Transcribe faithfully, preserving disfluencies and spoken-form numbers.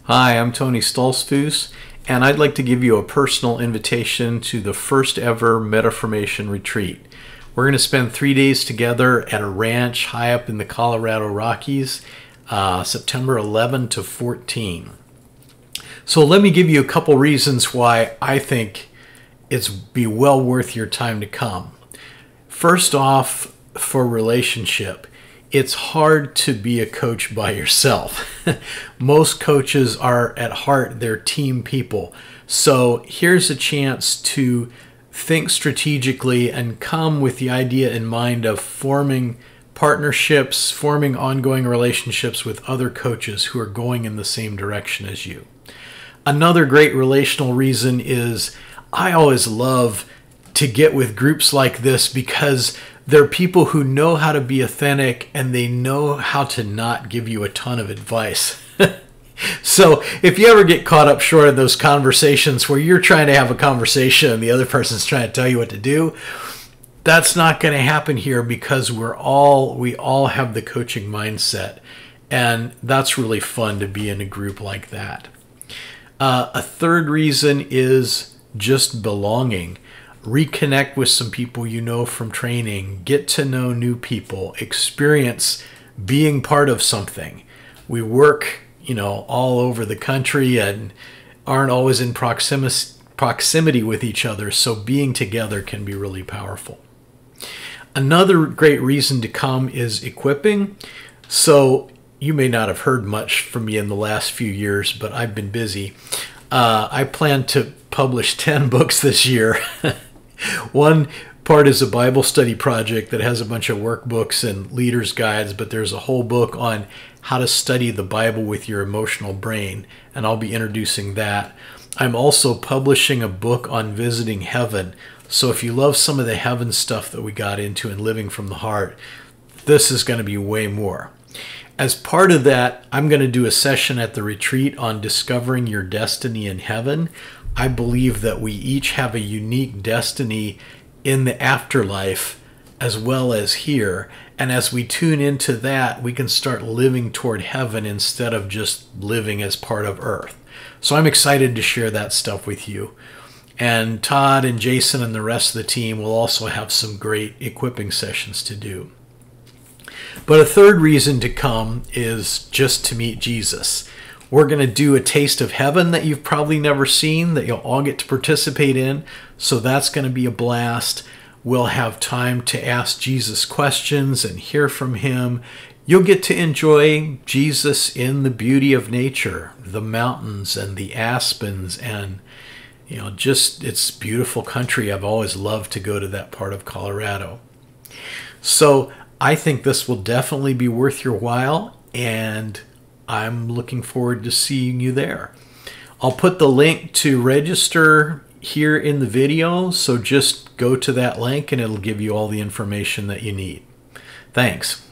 Hi, I'm Tony Stoltzfus, and I'd like to give you a personal invitation to the first ever MetaFormation Retreat. We're going to spend three days together at a ranch high up in the Colorado Rockies, uh, September eleventh to fourteenth. So let me give you a couple reasons why I think it's be well worth your time to come. First off, for relationship. It's hard to be a coach by yourself. Most coaches are at heart, they're team people. So here's a chance to think strategically and come with the idea in mind of forming partnerships, forming ongoing relationships with other coaches who are going in the same direction as you. Another great relational reason is I always love to get with groups like this because they're people who know how to be authentic and they know how to not give you a ton of advice. So if you ever get caught up short in those conversations where you're trying to have a conversation and the other person's trying to tell you what to do, that's not going to happen here because we're all we all have the coaching mindset, and that's really fun to be in a group like that. Uh, a third reason is just belonging. Reconnect with some people you know from training, get to know new people, experience being part of something. We work, you know, all over the country and aren't always in proximity proximity with each other, so being together can be really powerful. Another great reason to come is equipping. So you may not have heard much from me in the last few years, but I've been busy. Uh, I plan to publish ten books this year. One part is a Bible study project that has a bunch of workbooks and leaders' guides, but there's a whole book on how to study the Bible with your emotional brain, and I'll be introducing that. I'm also publishing a book on visiting heaven, so if you love some of the heaven stuff that we got into in Living from the Heart, this is going to be way more. As part of that, I'm going to do a session at the retreat on discovering your destiny in heaven. I believe that we each have a unique destiny in the afterlife as well as here. And as we tune into that, we can start living toward heaven instead of just living as part of earth. So I'm excited to share that stuff with you. And Todd and Jason and the rest of the team will also have some great equipping sessions to do. But a third reason to come is just to meet Jesus. We're going to do a taste of heaven that you've probably never seen that you'll all get to participate in. So that's going to be a blast. We'll have time to ask Jesus questions and hear from him. You'll get to enjoy Jesus in the beauty of nature, the mountains and the aspens, and you know, just it's beautiful country. I've always loved to go to that part of Colorado. So I think this will definitely be worth your while, and I'm looking forward to seeing you there. I'll put the link to register here in the video, so just go to that link and it'll give you all the information that you need. Thanks.